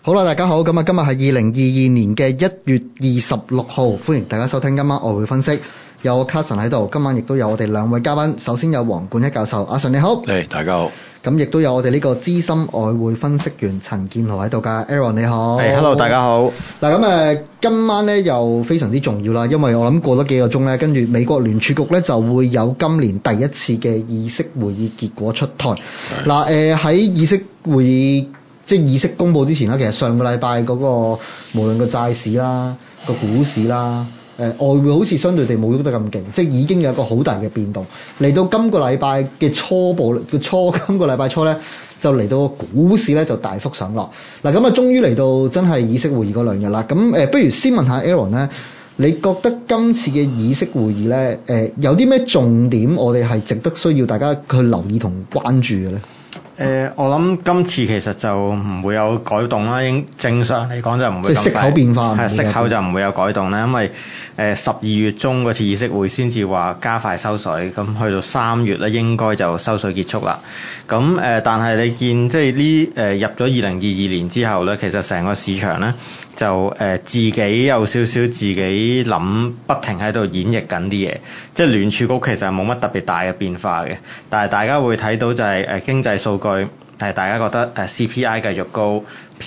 好啦，大家好，咁啊，今日係2022年嘅1月26號，歡迎大家收聽今晚外匯分析。有我 Carson 喺度，今晚亦都有我哋兩位嘉賓。首先有黃冠一教授，阿 Sir 你好。 誒，大家好。 咁亦都有我哋呢個資深外匯分析員陳建豪喺度㗎 ，Aaron 你好。 Hello 大家好。 嗱咁今晚咧又非常之重要啦，因為我諗過咗幾個鐘咧，跟住美國聯儲局咧就會有今年第一次嘅議息會議結果出台。嗱喺議息會議即係議息公佈之前啦，其實上個禮拜嗰個無論個債市啦、個股市啦。外匯好似相對地冇喐得咁勁，即係已經有一個好大嘅變動。嚟到今個禮拜嘅今個禮拜初咧，就嚟到股市咧就大幅上落。嗱咁啊，終於嚟到真係議息會議嗰兩日啦。咁不如先問下 Aaron 咧，你覺得今次嘅議息會議咧，有啲咩重點我哋係值得需要大家去留意同關注嘅咧？ 我諗今次其實就唔會有改動啦，應正常嚟講就唔會咁快。即係息口變化，係息口就唔會有改動啦，因為12月中嗰次議息會先至話加快收水，咁去到3月咧應該就收水結束啦。咁但係你見即係呢入咗2022年之後咧，其實成個市場咧就自己有少少自己諗，不停喺度演繹緊啲嘢。即係聯儲局其實係冇乜特別大嘅變化嘅，但係大家會睇到就係經濟數據大家覺得CPI 繼續高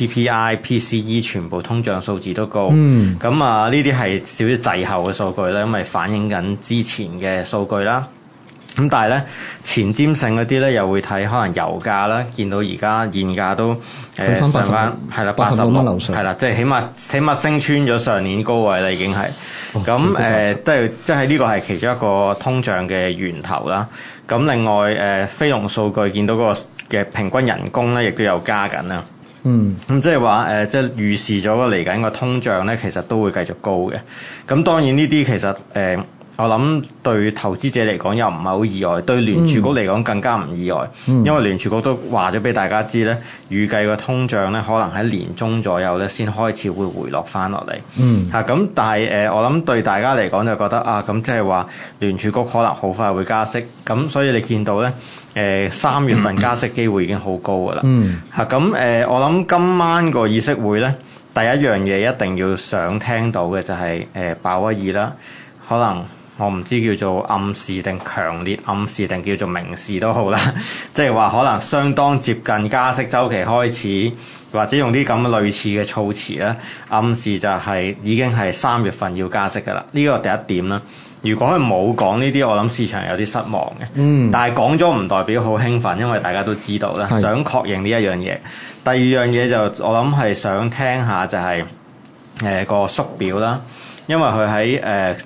，PPI、PCE 全部通脹數字都高。咁呢啲係少少滯後嘅數據咧，因為反映緊之前嘅數據啦。咁但係咧前瞻性嗰啲咧又會睇可能油價啦，見到而家現價都上翻係啦86蚊樓上，係啦，即係起碼升穿咗上年高位啦，已經係。咁即係呢個係其中一個通脹嘅源頭啦。咁另外非農數據見到嗰個嘅平均人工咧，亦都有加緊啦。咁即係話即係預示咗嚟緊個通脹咧，其實都會繼續高嘅。咁當然呢啲其實我諗對投資者嚟講又唔係好意外，對聯儲局嚟講更加唔意外，因為聯儲局都話咗俾大家知咧，預計個通脹咧可能喺年中左右咧先開始會回落翻落嚟。咁但係我諗對大家嚟講就覺得咁即係話聯儲局可能好快會加息，咁所以你見到咧3月份加息機會已經好高㗎啦。咁我諗今晚個議息會咧，第一樣嘢一定要想聽到嘅就係鮑威爾啦，可能。我唔知叫做暗示定強烈暗示定叫做明示都好啦，即係話可能相當接近加息週期開始，或者用啲咁嘅類似嘅措辭咧，暗示就係已經係3月份要加息㗎啦。呢個第一點啦。如果佢冇講呢啲，我諗市場有啲失望嘅。但係講咗唔代表好興奮，因為大家都知道啦，想確認呢一樣嘢。第二樣嘢就我諗係想聽下就係個縮表啦。因為佢喺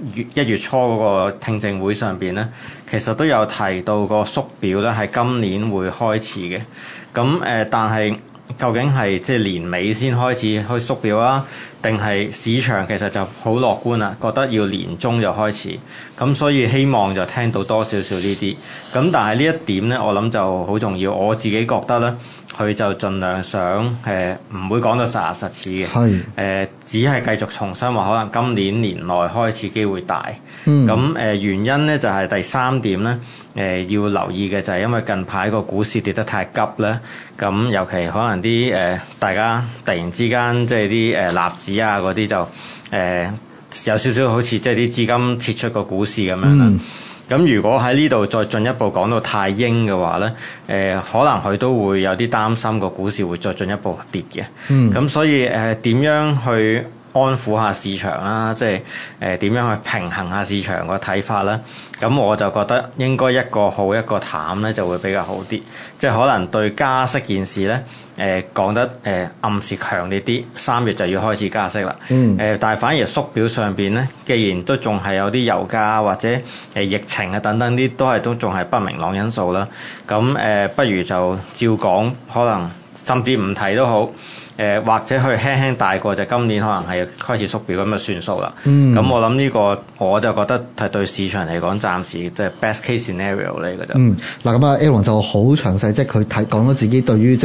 1月初嗰個聽證會上邊咧，其實都有提到個縮表咧係今年會開始嘅。咁但係究竟係即係年尾先開始去縮表啊？定係市場其實就好樂觀啦，覺得要年中就開始，咁所以希望就聽到多少少呢啲。咁但係呢一點咧，我諗就好重要。我自己覺得咧，佢就盡量想唔會講到實牙實齒嘅，只係繼續重申話可能今年年內開始機會大。咁原因咧就係第三點咧，要留意嘅就係因為近排個股市跌得太急咧，咁尤其可能啲大家突然之間即係啲納指啊嗰啲就有少少好似即係啲資金撤出個股市咁樣啦。咁如果喺呢度再進一步講到太鷹嘅話咧，可能佢都會有啲擔心個股市會再進一步跌嘅。咁所以點樣去安撫下市場啦，即係點樣去平衡下市場個睇法啦。咁我就覺得應該一個好一個淡咧就會比較好啲，即係可能對加息件事咧講得暗示強烈啲，3月就要開始加息啦。但係反而縮表上邊咧，既然都仲係有啲油價或者疫情啊等等啲都仲係不明朗因素啦。咁不如就照講，可能甚至唔提都好。或者去輕輕大過就今年可能係開始縮表咁就算數啦。咁我諗呢個我就覺得係對市場嚟講暫時即係 best case scenario 嚟嘅啫。 嗱咁Aaron 就好詳細，即係佢講咗自己對於即係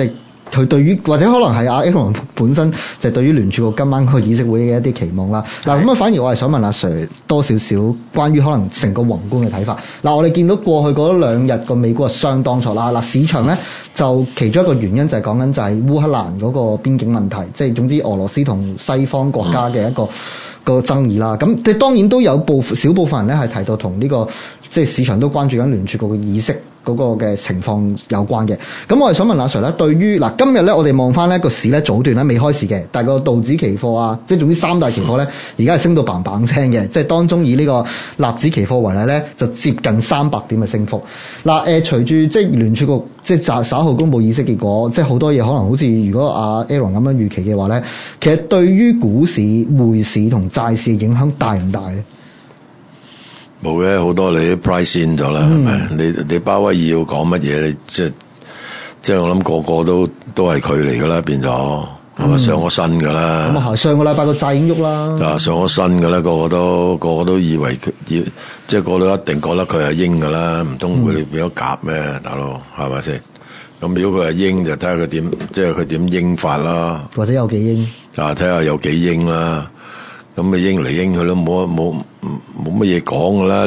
佢對於或者可能係阿 Aaron 本身就係對於聯儲局今晚個議息會嘅一啲期望啦。嗱咁啊，反而我係想問阿 Sir 多少少關於可能成個宏觀嘅睇法。嗱，我哋見到過去嗰2日個美股係相當錯啦。嗱，市場咧就其中一個原因就係講緊就係烏克蘭嗰個邊境問題，即係總之俄羅斯同西方國家嘅一個爭議啦。咁即係當然都有少部分人咧係提到同呢個即係市場都關注緊聯儲局嘅議息嗰個嘅情況有關嘅。咁我係想問阿 Sir 咧，對於嗱今日咧，我哋望翻呢個市咧早段咧未開市嘅，但係個道指期貨啊，即係總之3大期貨咧，而家係升到嘭嘭聲嘅，即係當中以呢個納指期貨為例咧，就接近300點嘅升幅。嗱隨住即係聯儲局即係稍後公佈議息結果，即係好多嘢可能好似如果阿 Aaron 咁樣預期嘅話咧，其實對於股市、匯市同債市嘅影響大唔大咧？ 冇嘅，好多你都 price in 咗啦，係咪？你鮑威爾要講乜嘢？你即係我諗個個都係佢嚟噶啦，變咗係咪上咗身噶啦？咁啊， 上個禮拜個債已經喐啦。啊， 上咗身噶啦，個個都以為佢即係個個都一定覺得佢係鷹噶啦，唔通會變咗鴿咩？大佬係咪先？咁如果佢係鷹，就睇下佢點，即係佢點鷹法啦。或者有幾鷹？睇下有幾鷹啦。咁咪應嚟應去都冇乜嘢講噶啦！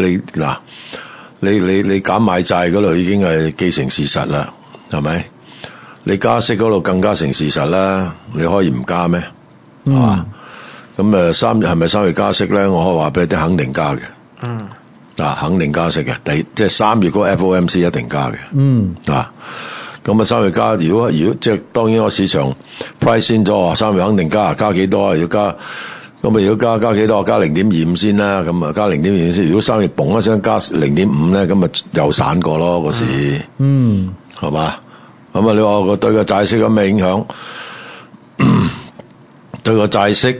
你減買債嗰度已經係既成事實啦，係咪？你加息嗰度更加成事實啦，你可以唔加咩？係嘛？咁係咪3月加息咧？我可以話俾你聽，肯定加嘅。肯定加息嘅。即係3月嗰個 FOMC 一定加嘅。咁啊3月加，如果即係當然個市場 price in 咗，3月肯定加幾多啊？要加。咁如果加幾多？加 0.25 先啦，咁啊加 0.25 先。如果3月嘣一聲加 0.5 咧，咁啊又散過咯個市，係嘛？咁你話對個債息有咩影響？對個債息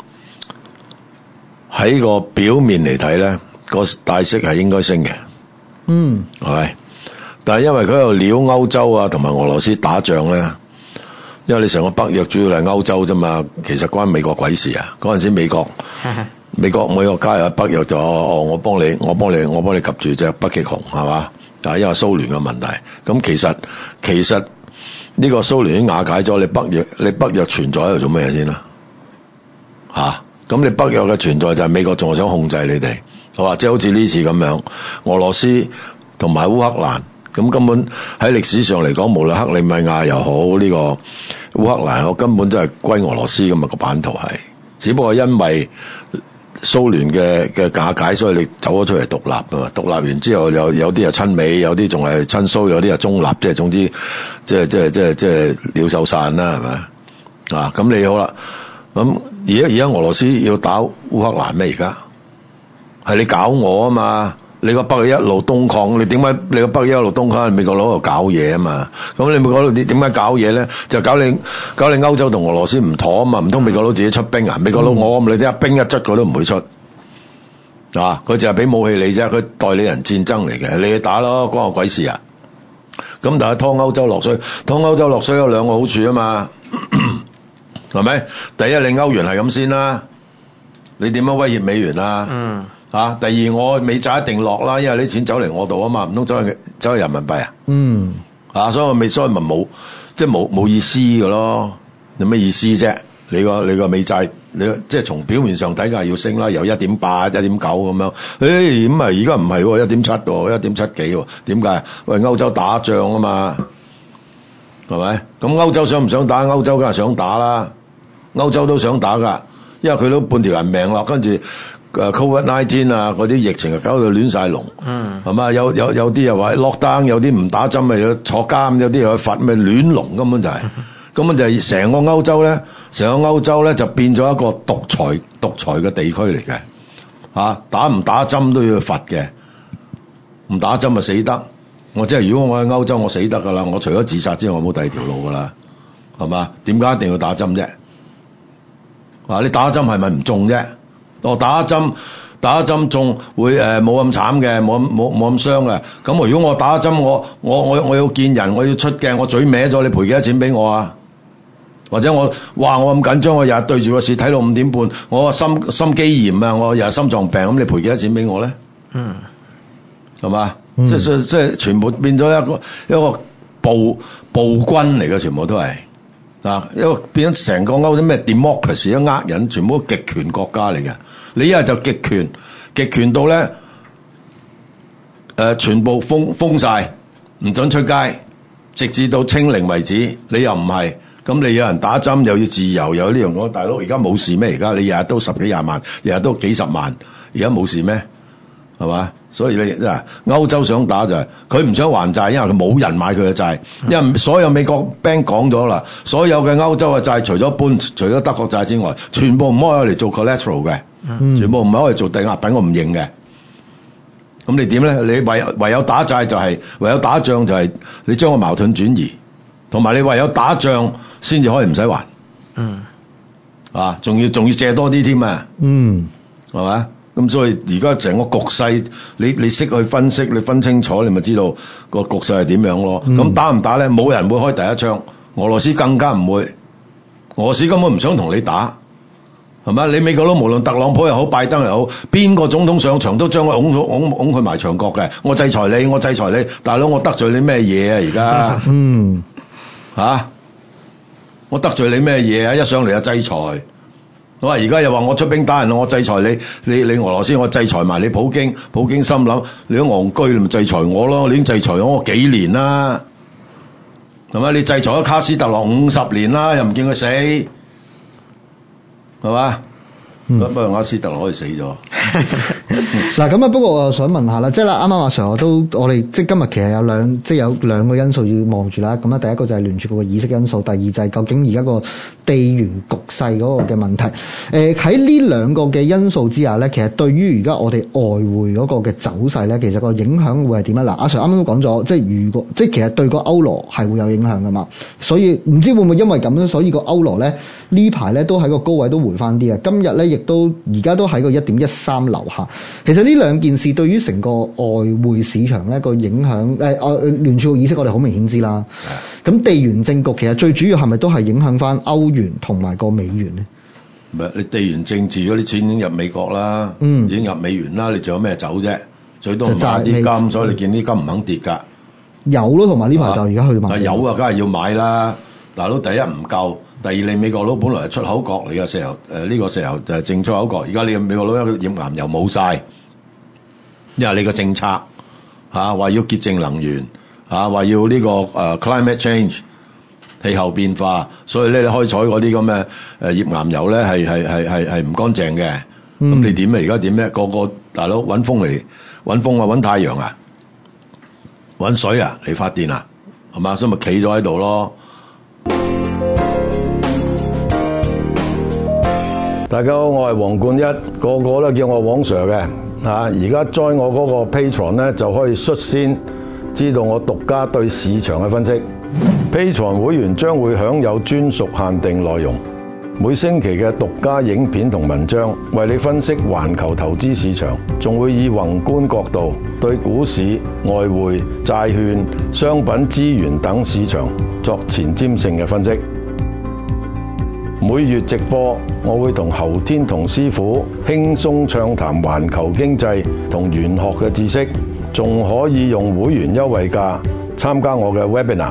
喺個表面嚟睇咧，個債息係應該升嘅，係咪？但係因為佢喺度撩歐洲啊，同埋俄羅斯打仗咧。因為你成個北約主要係歐洲啫嘛，其實關美國鬼事啊！嗰陣時美國加入北約就我幫你及住隻北極熊係嘛？但係因為蘇聯嘅問題，咁其實呢個蘇聯已經瓦解咗，你北約存在喺度做咩先啦？咁你北約嘅存在就係美國仲係想控制你哋，好嘛？即係好似呢次咁樣，俄羅斯同埋烏克蘭。咁根本喺歷史上嚟講，無論克里米亞又好，呢個烏克蘭，我根本就係歸俄羅斯咁啊個版圖係，只不過因為蘇聯嘅瓦解，所以你走咗出嚟獨立啊嘛。獨立完之後，有啲係親美，有啲仲係親蘇，有啲係中立，即係總之，即係鳥獸散啦，係咪啊？咁你好啦，咁而家俄羅斯要打烏克蘭咩？而家係你搞我啊嘛！你個北約一路東擴，你點解你個北約一路東擴？美國佬喺度搞嘢啊嘛！咁你美國佬點解搞嘢咧？就搞你歐洲同俄羅斯唔妥啊嘛！唔通美國佬自己出兵啊？美國佬我你啲兵一出佢都唔會出，佢就係俾武器你啫，佢代理人戰爭嚟嘅，你去打咯，關我鬼事啊！咁但係拖歐洲落水有2個好處啊嘛，係咪？第一，你歐元係咁先啦，你點樣威脅美元啊？第二，我美債一定落啦，因為啲錢走嚟我度啊嘛，唔通走去人民幣啊？所以咪冇，即係冇意思嘅咯。有咩意思啫？你個美債，你即係從表面上睇，梗係要升啦，由 1.8、1.9 咁樣。咁啊，而家唔係喎，1.7 喎，1.7幾喎？點解？喂，歐洲打仗啊嘛，係咪？咁歐洲想唔想打？歐洲梗係想打啦，歐洲都想打噶，因為佢都半條人命啦，跟住。COVID-19 啊，嗰啲疫情啊，搞到亂晒龍，係嘛？有啲又話 lockdown，有啲唔打針咪要坐監，有啲又去罰咪亂龍，根本就係成個歐洲咧就變咗一個獨裁嘅地區嚟嘅，打唔打針都要罰嘅，唔打針咪死得。我即係如果我喺歐洲，我死得噶啦，我除咗自殺之外，我冇第二條路噶啦，係嘛？點解一定要打針啫？你打針係咪唔中啫？我打針中會冇咁慘嘅，冇咁傷嘅。咁如果我打針，我要見人，我要出鏡，我嘴歪咗，你賠幾多錢俾我啊？或者我咁緊張，我日日對住個市睇到5點半，我心肌炎啊，我日日心臟病，咁你賠幾多錢俾我咧？係嘛？即係全部變咗一個暴君嚟嘅，全部都係。 因為變咗成個歐洲咩 democracy 都呃人，全部都極權國家嚟嘅。你一係就極權到咧全部封晒，唔准出街，直至到清零為止。你又唔係，咁你有人打針又要自由，又有呢樣嗰，大佬而家冇事咩？而家你日日都10幾20萬，日日都幾十萬，而家冇事咩？係嘛？所以你歐洲想打就係佢唔想還債，因為佢冇人買佢嘅債，因為所有美國 bank 講咗啦，所有嘅歐洲嘅債除咗德國債之外，全部唔可以嚟做 collateral 嘅，全部唔可以做抵押品，我唔認嘅。咁你點咧？你唯有打債就係唯有打仗就係你將個矛盾轉移，同埋你唯有打仗先至可以唔使還。仲要借多啲添啊！係嘛？咁所以而家成個局勢，你識去分析，你分清楚，你咪知道個局勢係點樣咯。咁打唔打咧？冇人會開第一槍，俄羅斯更加唔會。俄羅斯根本唔想同你打，係咪？你美國佬無論特朗普又好，拜登又好，邊個總統上場都將佢拱佢埋牆角嘅。我制裁你，我制裁你，大佬我得罪你咩嘢啊？而家我得罪你咩嘢啊？一上嚟就制裁。我話而家又話我出兵打人，我制裁你俄羅斯，我制裁埋你普京。普京心諗你都戇居，你咪制裁我咯。你已經制裁咗我幾年啦，係咪？你制裁咗卡斯特羅50年啦，又唔見佢死，係嘛？不過卡斯特羅可以死咗。 嗱咁啊，不過我又想問下啦，即係啦，啱啱阿 Sir 我哋即係今日其實有兩個因素要望住啦。咁啊，第一個就係聯儲局嘅議息因素，第二就係究竟而家個地緣局勢嗰個嘅問題。喺呢兩個嘅因素之下咧，其實對於而家我哋外匯嗰個嘅走勢咧，其實個影響會係點咧？嗱，阿 Sir 啱啱都講咗，即係如果即係其實對個歐羅係會有影響噶嘛，所以唔知會唔會因為咁樣，所以個歐羅咧呢排咧都喺個高位都回翻啲啊。今日咧亦都而家都喺個1.13樓下。其實呢兩件事對於成個外匯市場咧個影響，聯儲局議息我哋好明顯知啦。咁地緣政局其實最主要係咪都係影響翻歐元同埋個美元咧？ 唔係你地緣政治嗰啲錢已經入美國啦，已經入美元啦，你仲有咩走啫？最多買啲金，所以你見啲金唔肯跌㗎。 有咯，同埋呢排就而家去買。 有啊，梗係要買啦。大佬第一唔夠，第二你美國佬本來係出口國嚟嘅石油，呢個石油就係淨出口國。而家你美國佬頁岩油冇晒，因為你個政策話要潔淨能源話要呢個climate change 氣候變化，所以咧你開採嗰啲咁嘅頁岩油咧係唔乾淨嘅。咁你點啊？而家點咧？個大佬揾風啊，揾太陽啊，揾水啊嚟發電啊，係嘛？所以咪企咗喺度咯。大家好，我係黃冠一，個個都叫我黃 Sir 嘅而家 join 我嗰個 Patreon 咧，就可以率先知道我獨家對市場嘅分析。Patreon 會員將會享有專屬限定內容，每星期嘅獨家影片同文章，為你分析環球投資市場，仲會以宏觀角度對股市、外匯、債券、商品、資源等市場作前瞻性嘅分析。每月直播，我會同侯天同師傅輕鬆暢談環球經濟同玄學嘅知識，仲可以用會員優惠價參加我嘅 webinar。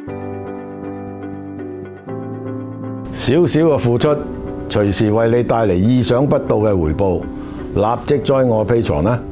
少少嘅付出，隨時為你帶嚟意想不到嘅回報。立即join我 Patreon啦！